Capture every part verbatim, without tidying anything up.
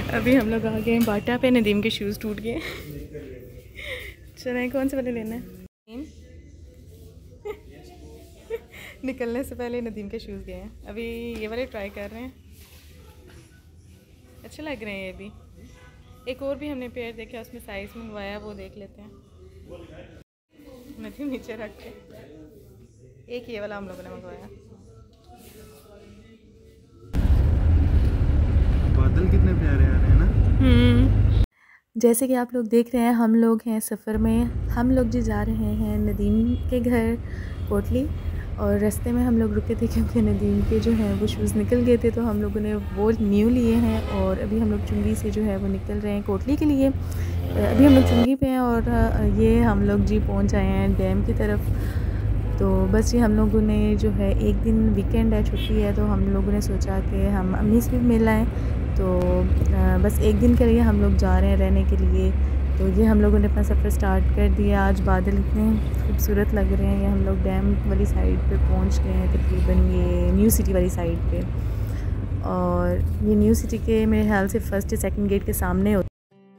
अभी हम लोग आ गए हैं बाटा पे। नदीम के शूज़ टूट गए। चलें, कौन से वाले लेना है? निकलने से पहले नदीम के शूज़ गए हैं। अभी ये वाले ट्राई कर रहे हैं, अच्छे लग रहे हैं ये भी। एक और भी हमने पेयर देखा, उसमें साइज़ मंगवाया, वो देख लेते हैं। नदीम नीचे रख के, एक ये वाला हम लोगों ने मंगवाया। बादल कितने प्यारे आ रहे हैं ना। हम्म, जैसे कि आप लोग देख रहे हैं, हम लोग हैं सफ़र में। हम लोग जी जा रहे हैं नदीम के घर कोटली, और रास्ते में हम लोग रुके थे क्योंकि नदीम के जो हैं वो शूज़ निकल गए थे, तो हम लोगों ने वो न्यू लिए हैं। और अभी हम लोग चुंगी से जो है वो निकल रहे हैं कोटली के लिए। अभी हम लोग चुंगी पे हैं और ये हम लोग जी पहुंच आए हैं डैम की तरफ। तो बस ये हम लोगों ने जो है, एक दिन वीकेंड है, छुट्टी है, तो हम लोगों ने सोचा कि हम अम्मी से भी मिल आएँ। तो बस एक दिन के लिए हम लोग जा रहे हैं रहने के लिए। तो ये हम लोगों ने अपना सफ़र स्टार्ट कर दिया। आज बादल इतने खूबसूरत लग रहे हैं। ये हम लोग डैम वाली साइड पे पहुंच गए हैं, तकरीबन ये न्यू सिटी वाली साइड पे। और ये न्यू सिटी के मेरे ख्याल से फ़र्स्ट या सेकंड गेट के सामने होता है।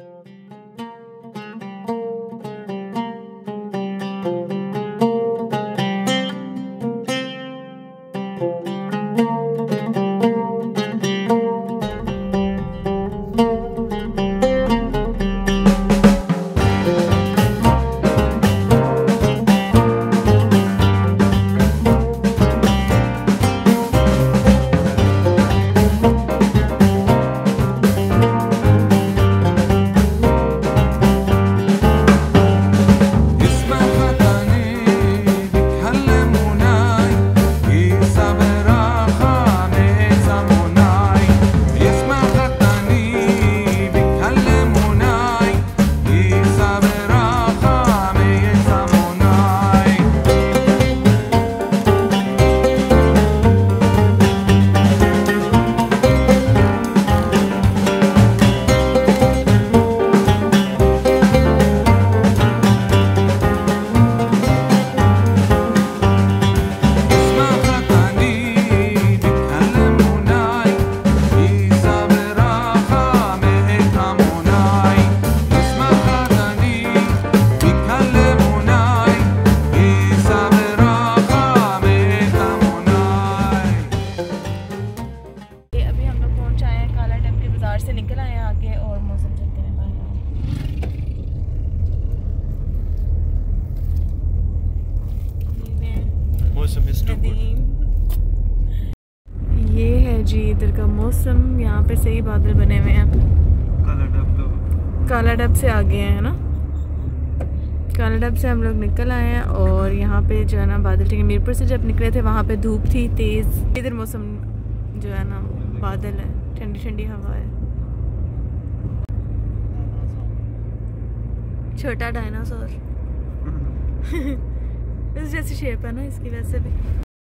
से निकल आए आगे और मौसम चलते हैं बाहर। ये है जी इधर का मौसम। यहाँ पे सही बादल बने हुए हैं। काला डब काला डब से आ गए हैं ना। काला डब से हम लोग निकल आए हैं और यहाँ पे जो है ना बादल ठीक है। मीरपुर से जब निकले थे वहाँ पे धूप थी तेज़। इधर मौसम जो है ना बादल है, ठंडी ठंडी हवा है। छोटा डायनासोर इस जैसी शेप है ना इसकी, वैसे भी।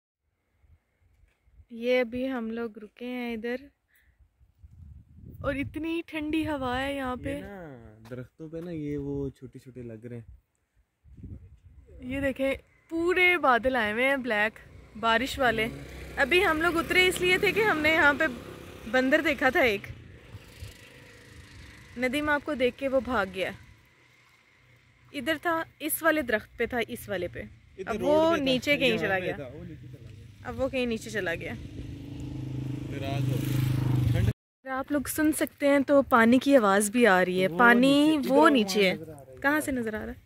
ये अभी हम लोग रुके हैं इधर और इतनी ठंडी हवा है यहाँ पे। ये ना दरख्तों पे ना ये वो छोटे छोटे लग रहे हैं। ये देखें पूरे बादल आए हुए हैं ब्लैक, बारिश वाले। अभी हम लोग उतरे इसलिए थे कि हमने यहाँ पे बंदर देखा था एक। नदीम आपको देख के वो भाग गया। इधर था, इस वाले दरख्त पे था, इस वाले पे। अब वो नीचे कहीं चला गया। अब वो कहीं नीचे चला गया। आप लोग सुन सकते हैं तो पानी की आवाज़ भी आ रही है। पानी वो नीचे है। कहाँ से नजर आ रहा है?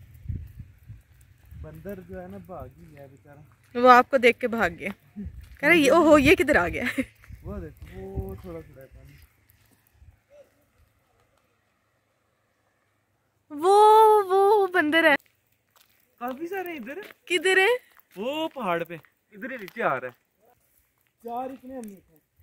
बंदर जो है ना भाग ही गया बेचारा। वो आपको देख के भाग गया। कह रहे ओहो ये किधर आ गया। वो देखो वो थोड़ा थोड़ा पानी। वो वो बंदर है। काफी सारे इधर। किधर है? वो पहाड़ पे इधर ही नीचे आ रहा है। चार इतने हम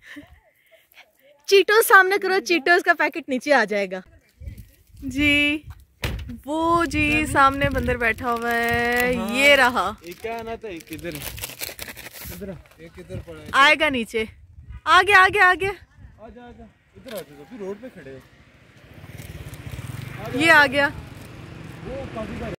चीटोस सामने करो, चीटोस का पैकेट नीचे आ जाएगा जी। वो जी सामने बंदर बैठा हुआ है। हाँ, ये रहा। एक क्या आना था, एक इधर इधर एक इधर पड़ा है। आएगा नीचे। आगे आगे आगे आजा आजा इधर आजा। अभी रोड पे खड़े हो। ये आ गया। वो काफी सारे।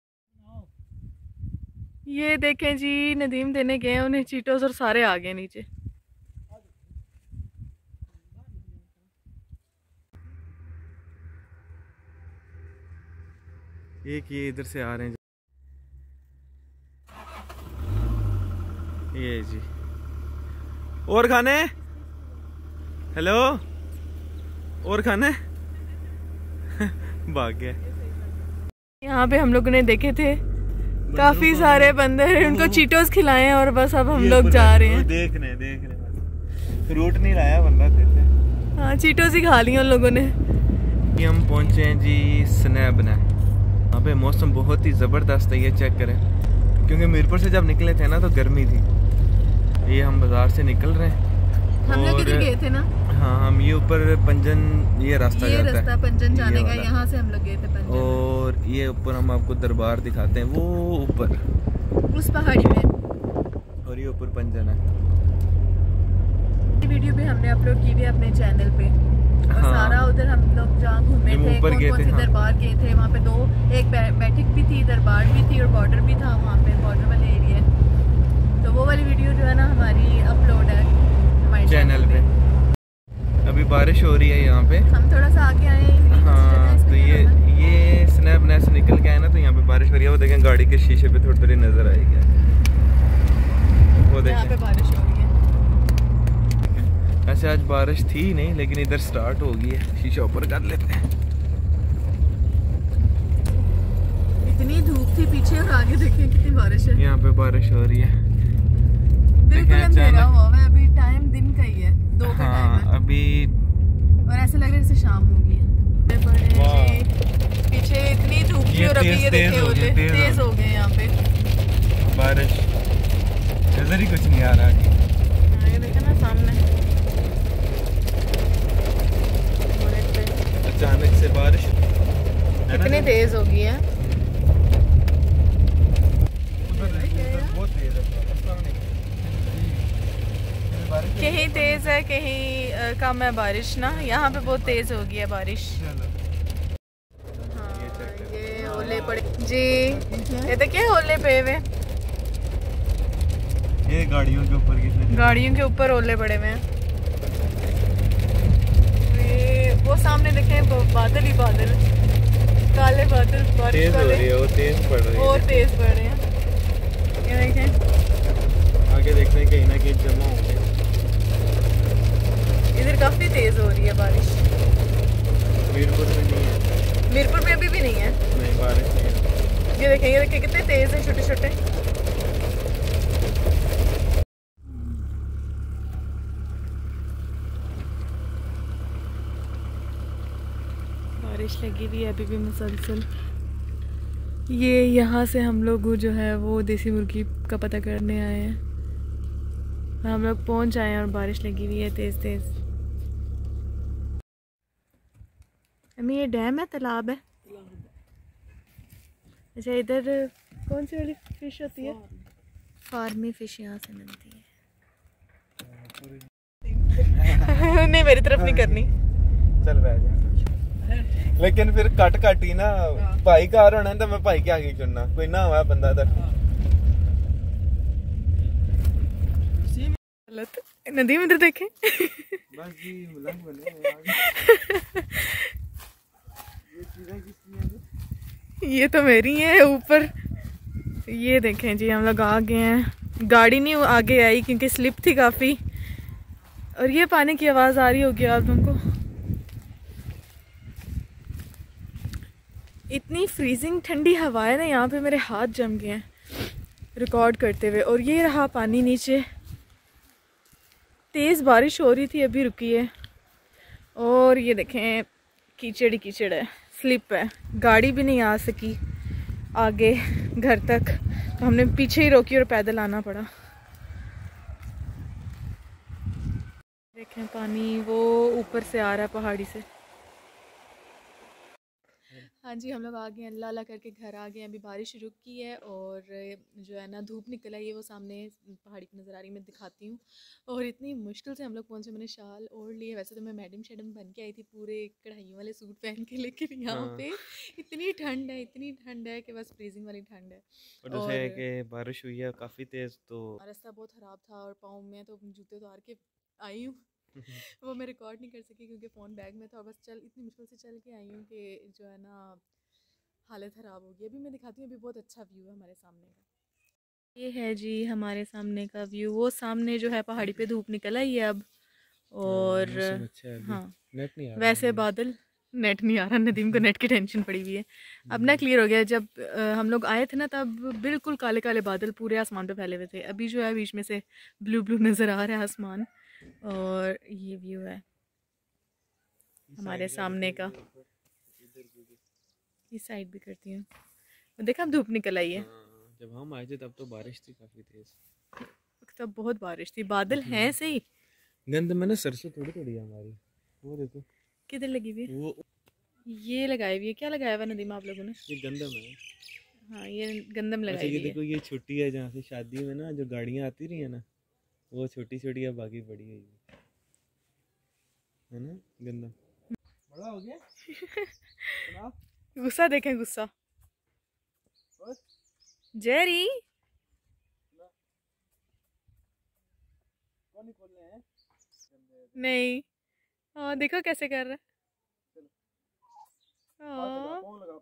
ये देखें जी नदीम देने गए उन्हें चीटोस और सारे आ गए नीचे। एक ये इधर से आ रहे हैं, ये जी। और खाने, हेलो, और खाने भाग गए। यहाँ पे हम लोगों ने देखे थे काफी सारे बंदर, उनको चीटोस खिलाए और बस अब हम लोग जा रहे हैं। देख रहे देख रहे फ्रूट नहीं लाया बंदा देते। हाँ, चीटोस ही खा लिया उन लोगों ने। हम पहुंचे हैं जी स्नैब ने। यहाँ पे मौसम बहुत ही ज़बरदस्त है, ये चेक करें, क्योंकि मीरपुर से जब निकले थे ना तो गर्मी थी। ये हम बाजार से निकल रहे हैं। हम लोग किधर गए थे ना? हाँ, हम ये ऊपर पंजन, ये रास्ता ये जाता रास्ता है पंजन जाने का, यहाँ से हम लोग गए थे पंजन। और ये ऊपर हम आपको दरबार दिखाते हैं, वो ऊपर उस पहाड़ी में, और ये ऊपर पंजन है। ये वीडियो भी हमने अपलोड की थी अपने चैनल पे। और हाँ। सारा उधर हम लोग जहाँ घूमे थे, कौन कौन सी हाँ। दरबार गए थे, वहाँ पे दो, एक बैठक भी थी, दरबार भी थी और बॉर्डर भी था वहाँ पे, बॉर्डर वाले एरिया। तो वो वाली वीडियो जो है ना हमारी अपलोड है हमारे चैनल पे। अभी बारिश हो रही है यहाँ पे, हम थोड़ा सा आगे आए हैं। हाँ, तो ये ये स्नैप ने से निकल के आए ना, तो यहाँ पे बारिश हो रही है। वो देखें गाड़ी के शीशे पे थोड़ी थोड़ी नजर आएगी, वो देखें यहाँ पे बारिश हो रही है। ऐसे आज बारिश थी नहीं, लेकिन इधर स्टार्ट हो गई है। शीशा ऊपर कर लेते हैं। इतनी धूप थी पीछे और आगे देखें कितनी बारिश है। यहाँ पे बारिश हो रही है, बिल्कुल अंधेरा हुआ है, अभी टाइम दिन का ही है, दो का हाँ, टाइम है अभी, और ऐसा लग रहा है जैसे शाम हो गई है। पीछे इतनी धूप थी और अभी ये देखे होते तेज हो गए यहाँ पे बारिश। नजर ही कुछ नहीं आ रहा है। ये देखे ना सामने अचानक से बारिश कितनी तेज हो गई है। कहीं तेज है, कहीं कम है बारिश ना। यहाँ पे बहुत तेज हो गई है बारिश। हाँ, ये ओले पड़े जी, ये देखिए ओले पे हुए, ये गाड़ियों के ऊपर कितने गाड़ियों के ऊपर ओले पड़े हुए हैं। ये वो सामने देखें बादल ही बादल, काले बादल, बारिश तेज हो रही है, वो तेज पड़ रही है और तेज पड़ रहे हैं। ये देखें, आगे देखते हैं कहीं ना कहीं जमा होंगे। इधर काफी तेज हो रही है बारिश। मीरपुर में नहीं है, मीरपुर में अभी भी नहीं है, नहीं बारिश नहीं है। ये देखें, ये देखें कितने तेज है, छोटे छोटे। बारिश लगी हुई है अभी भी मुसलसल। ये यहाँ से हम लोग जो है वो देसी मुर्गी का पता करने आए हैं। हम लोग पहुँच आए हैं और बारिश लगी हुई है तेज़ तेज़। अम्मी ये डैम है, तालाब है? अच्छा, इधर कौन सी वाली फिश होती है? फार्मी फिश यहाँ से मिलती है। नहीं, मेरी तरफ नहीं करनी। चल बैठ। लेकिन फिर कट कट ही ना भाई घर होना, तो मैं भाई के आगे चुनना, कोई ना हुआ बंदा इधर। नदी में इधर देखें। बस जी उलंग बने। ये तो मेरी है ऊपर। ये देखें जी, हम लोग आ गए हैं। गाड़ी नहीं आगे आई क्योंकि स्लिप थी काफ़ी। और ये पानी की आवाज़ आ रही होगी आप लोगों को। इतनी फ्रीजिंग ठंडी हवा है ना, यहाँ पे मेरे हाथ जम गए हैं रिकॉर्ड करते हुए। और ये रहा पानी नीचे, तेज़ बारिश हो रही थी, अभी रुकी है। और ये देखें कीचड़ ही कीचड़ है, स्लिप है, गाड़ी भी नहीं आ सकी आगे घर तक, तो हमने पीछे ही रोकी और पैदल आना पड़ा। देखें पानी वो ऊपर से आ रहा है पहाड़ी से। हाँ जी, हम लोग आ गए हैं, अल्लाह अल्लाह करके घर आ गए हैं। अभी बारिश रुक गई है और जो है ना धूप निकल आई है, वो सामने पहाड़ी की नज़र आ रही है, मैं दिखाती हूँ। और इतनी मुश्किल से हम लोग पहुँचे, मैंने शाल ओढ़ लिए। वैसे तो मैं मैडम शैडम बन के आई थी पूरे कढ़ाइयों वाले सूट पहन के, लेकिन यहाँ पे इतनी ठंड है, इतनी ठंड है कि बस फ्रीजिंग वाली ठंड है। और जैसे कि बारिश हुई है काफ़ी तेज़, तो रास्ता बहुत ख़राब था और पाँव में तो जूते उतार के आई हूँ। वो मैं रिकॉर्ड नहीं कर सकी क्योंकि फ़ोन बैग में था। और बस चल इतनी मुश्किल से चल के आई हूँ कि जो है ना हालत ख़राब हो गई। अभी मैं दिखाती हूँ, अभी बहुत अच्छा व्यू है हमारे सामने का। ये है जी हमारे सामने का व्यू। वो सामने जो है पहाड़ी पे धूप निकल आई है अब, और अच्छा है, हाँ नेट नहीं आ रहा वैसे बादल, नेट नहीं आ रहा, नदीम को नेट की टेंशन पड़ी हुई है। अब ना क्लियर हो गया। जब आ, हम लोग आए थे ना तब बिल्कुल काले काले बादल पूरे आसमान पे फैले हुए थे। अभी जो है बीच में से ब्लू ब्लू नज़र आ रहा है आसमान, और ये व्यू है हमारे सामने का। इस साइड भी करती हूँ, देखा अब धूप निकल आई है। हाँ, जब हम आए थे तब तो बारिश थी काफी तेज, तब बहुत बारिश थी, बादल हैं सही। गंद में ना सरसों थोड़ी थोड़ी है हमारी, वो देखो किधर लगी हुई है? वो ये लगाई हुई है। क्या लगाया हुआ नदीम आप लोगों ने? ये गंदम है। हाँ ये गंदम अच्छा लगाई ये हुई है। देखो, ये छुट्टी है जहाँ से शादी में ना जो गाड़ियाँ आती रही है ना, वो छोटी छोटी अब बाकी बड़ी है, ये है ना गंदम बड़ा हो गया। गुस्सा देखें, गुस्सा जेरी नहीं। हाँ देखो कैसे कर रहा है।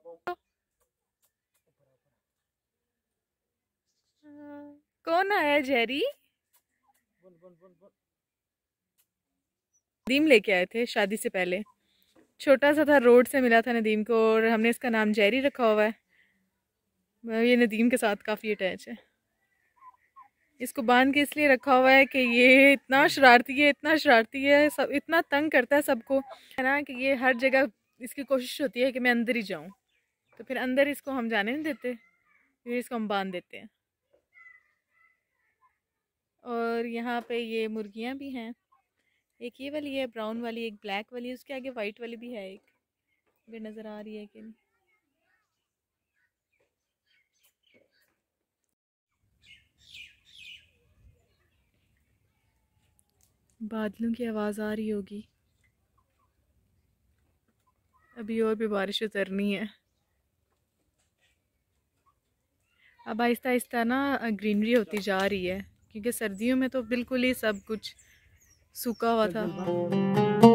कौन आया जेरी? नदीम लेके आए थे शादी से पहले, छोटा सा था, रोड से मिला था नदीम को, और हमने इसका नाम जेरी रखा हुआ है। ये नदीम के साथ काफ़ी अटैच है। इसको बांध के इसलिए रखा हुआ है कि ये इतना शरारती है, इतना शरारती है, सब इतना तंग करता है सबको, है ना, कि ये हर जगह इसकी कोशिश होती है कि मैं अंदर ही जाऊं, तो फिर अंदर इसको हम जाने नहीं देते, फिर इसको हम बांध देते हैं। और यहाँ पे ये मुर्गियाँ भी हैं, एक ये वाली है ब्राउन वाली, एक ब्लैक वाली, उसके आगे वाइट वाली भी है एक, अगर नज़र आ रही है कि नहीं। बादलों की आवाज़ आ रही होगी। अभी और भी बारिश उतरनी है। अब आहिस्ता आहिस्ता ना ग्रीनरी होती जा रही है, क्योंकि सर्दियों में तो बिल्कुल ही सब कुछ सूखा हुआ था।